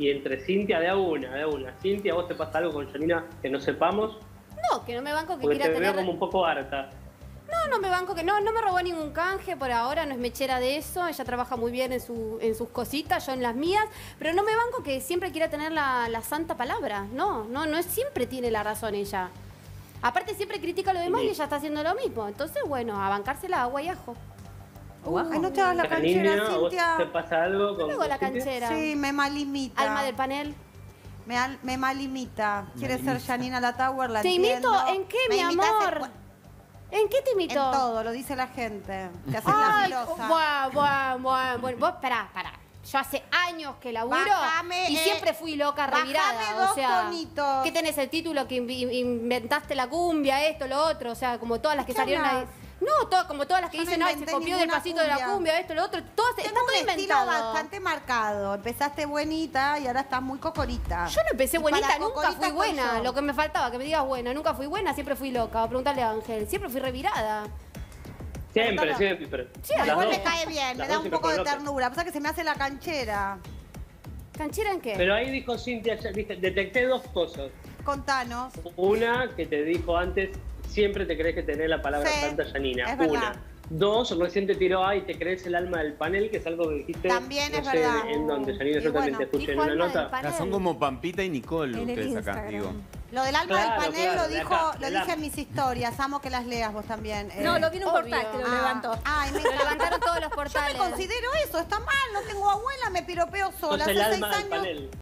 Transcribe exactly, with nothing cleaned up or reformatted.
Y entre Cintia, de a una, de a una. Cintia, ¿vos te pasa algo con Janina que no sepamos? No, que no me banco que Porque quiera te tener... veo como un poco harta. No, no me banco que no, no me robó ningún canje por ahora, no es mechera de eso, ella trabaja muy bien en, su, en sus cositas, yo en las mías, pero no me banco que siempre quiera tener la, la santa palabra, no, no, no es, siempre tiene la razón ella. Aparte siempre critica a lo demás Sí. y ella está haciendo lo mismo, entonces bueno, a bancársela agua y ajo. Uh, Ay, no te hagas la canchera, Janina, ¿vos Cintia. te pasa algo con Luego la Cintia? canchera. Sí, me malimita. Alma del panel. Me, al- me malimita. Quiere ser Janina La Tower, la ¿Te entiendo. imito? ¿En qué, Me mi imitas en amor? cu- ¿En qué te En imito? todo, lo dice la gente. Te haces la Ay, filosa. buah, buah, buah, bueno, vos, pará, pará. Yo hace años que laburo Bájame, y eh, siempre fui loca, bájame revirada. dos O sea, tonitos. ¿qué tenés el título que invi- inventaste la cumbia, esto, lo otro? O sea, como todas las que ¿Qué salieron ahí. hablas? No, todo, como todas las que Yo no dicen, ay, se inventé copió del ninguna pasito de la cumbia. cumbia, esto, lo otro. Todas, está Tengo todo un estilo inventado. bastante marcado. Empezaste buenita y ahora estás muy cocorita. Yo no empecé Y buenita, para nunca cocorita fui soy buena. yo. Lo que me faltaba, que me digas buena. Nunca fui buena, siempre fui loca. Preguntarle a Ángel. Siempre fui revirada. Siempre, Pero- siempre. Sí, Pero Las igual dos. me cae bien, me Las da dos un siempre poco de fueron locas. ternura. Pasa que se me hace la canchera. ¿Canchera en qué? Pero ahí dijo Cintia, ya, dije, detecté dos cosas. Contanos. Una, que te dijo antes, siempre te crees que tenés la palabra Sí, santa Janina. es verdad. Una. Dos, recién te tiró, ay, te crees el alma del panel, que es algo que dijiste. También no es sé, verdad. En donde Janina, Y yo también bueno, te escuché en dijo una alma del nota. panel. Ah, son como Pampita y Nicole En el ustedes acá, Instagram. digo. Lo del alma Claro, del panel claro, lo de dijo, acá, lo del dije alma. en mis historias. Amo que las leas vos también. eh. No, lo vi en un Obvio. portal que lo Ah, levantó. Ay, me Lo levantaron todos los Yo portales. me considero eso, está mal, no tengo abuela, me piropeo sola. Sos el Hace alma seis del años panel.